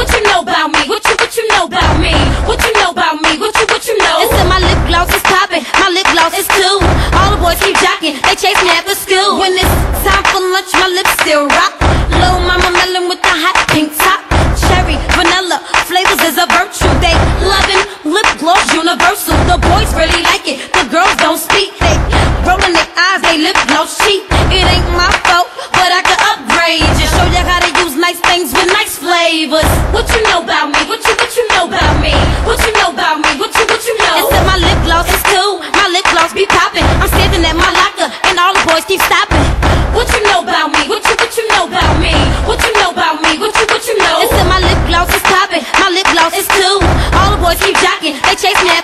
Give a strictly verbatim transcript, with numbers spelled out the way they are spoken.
What you know about me? What you, what you know about me? What you know about me? What you, what you know? It's in my lip gloss is popping, my lip gloss is too. All the boys keep jocking, they chase me after school. When it's time for lunch, my lips still rock. Lil' mama melon with the hot pink top. Cherry, vanilla, flavors is a virtue. They loving lip gloss universal. The boys really like it, the girls don't speak. They rolling their eyes, they lip gloss cheap. It ain't my fault, but I can upgrade. Just show you how to use nice things with nice flavors. What you know about me? What you, what you know about me? What you know about me? What you, what you know? It's that my lip gloss is cool, my lip gloss be popping. I'm standing at my locker, and all the boys keep stopping. What you know about me? What you, what you know about me? What you know about me? What you, what you know? It's that my lip gloss is popping, my lip gloss is cool. All the boys keep jocking, they chase me after